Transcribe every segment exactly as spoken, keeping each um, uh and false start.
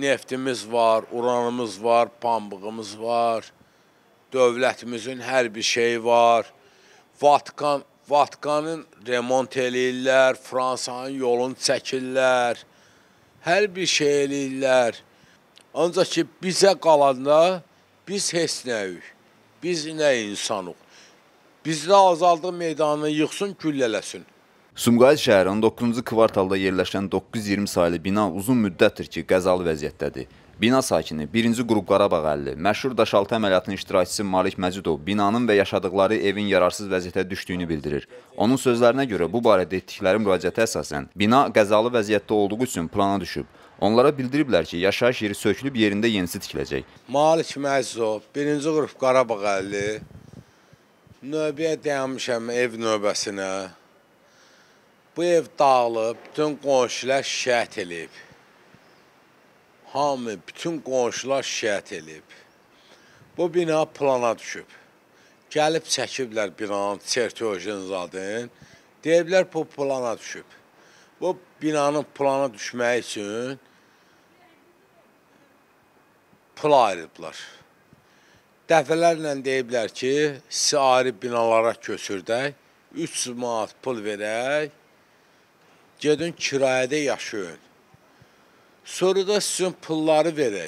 neftimiz var, uranımız var, pambığımız var. Dövlətimizin hər bir şeyi var. Vatkan, Vatkanın remont eləyirlər, Fransanın yolunu çəkirlər. Hər bir şey eləyirlər. Ancaq ki, bizə qalanda biz heç nəyik. Biz nə insanıq. Bizdə azadlıq meydanını yıxsın, güllələsin. Sumqayıt şəhəri on doqquzuncu kvartalda yerləşən doqquz yüz iyirmi sayılı bina uzun müddətdir ki, qəzalı vəziyyətdədir. Bina sakini birinci qrup Qarabağ əlli, məşhur daşaltı əməliyyatının iştirakçısı Malik Məcidov binanın və yaşadıkları evin yararsız vəziyyətə düşdüyünü bildirir. Onun sözlərinə görə bu barədə etdikləri müraciətə əsasən bina qəzalı vəziyyətdə olduğu üçün plana düşüb. Onlara bildiriblər ki, yaşayış yeri sökülüb yerində yenisi tikiləcək. Malik Məcidov, birinci qrup Qarabağ əlli, növbəyə dayanmışam ev növbəsinə. Bu ev dağılıb, bütün qonşular şikayət edib. Hamı, bütün qonşular şikayət edib. Bu bina plana düşüb. Gəlib çəkiblər binanın çertiyojun zadını. Deyiblər, bu plana düşüb. Bu binanın plana düşməyi üçün pul ayırıblar. Dəfələrlə deyiblər ki, sizi ayrı binalara köçürdək, üç yüz manat pul verək, gedin kirayədə yaşayın. Sonra da sizin pulları verək.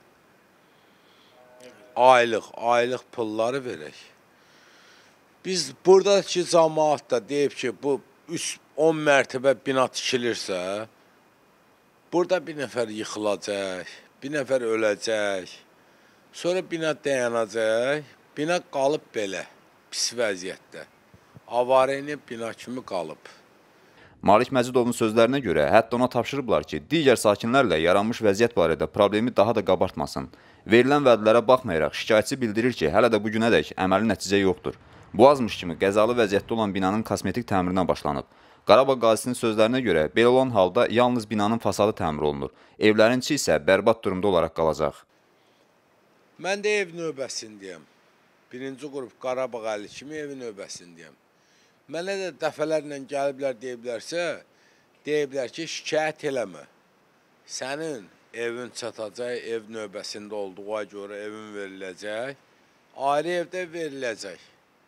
Aylıq, aylıq pulları verək. Biz buradakı cəmaat da deyib ki, bu on mərtəbə bina tikilirsə, burada bir nəfər yıxılacaq, bir nəfər öləcək, sonra bina dayanacaq, bina qalıb belə, pis vəziyyətdə. Avariyyə bina kimi qalıb. Malik Məcidovun sözlərinə görə, hətta ona tapşırıblar ki, digər sakinlərlə yaranmış vəziyyət barədə problemi daha da qabartmasın. Verilən vədlərə baxmayaraq, şikayətçi bildirir ki, hələ də bugünədək əməli nəticə yoxdur. Bu azmış kimi qəzalı vəziyyətdə olan binanın kosmetik təmirinə başlanıb. Qarabağ qazisinin sözlərinə görə, belə olan halda yalnız binanın fasadı təmir olunur. Evlərin içi isə bərbad durumda olaraq qalacaq. Mən də ev növbəsindəyəm. Birinci qrup Qarabağ əlli kimi ev növbəsindəyəm. Mənə də dəfələrlə gəliblər deyiblərsə, deyiblər ki, şikayət eləmə. Sənin evin çatacaq, ev növbəsində olduğuna görə evin veriləcək, ayrı evdə veriləcək.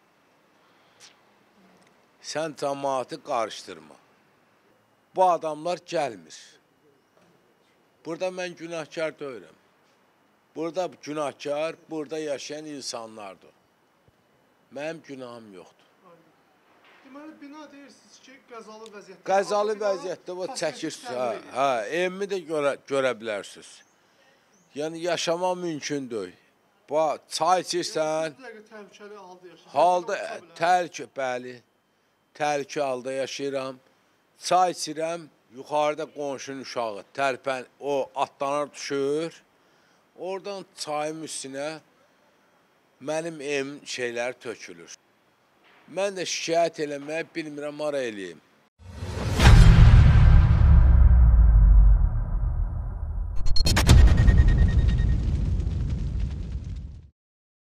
Sən cəmaatı qarışdırma. Bu adamlar gəlmir. Burada mən günahkar deyirəm. Burada günahkar, burada yaşayan insanlardır. Mənim günahım yoxdur. Deməli, bina deyirsiniz ki, qəzalı vəziyyətdə. Qəzalı vəziyyətdə o çəkir. Hə, evimi də görə, görə bilərsiniz. Yəni, yaşamaq mümkündür. Bax, çay içirsən, halda təhlükə, bəli, təhlükə halda yaşayıram. Çay içirəm, yuxarıda qonşunun uşağı, tərpən, o atlanır düşür. Oradan çayın üstünə mənim evim şeylər tökülür. Mən də şikayət eləməyə bilmirəm, ara eləyim.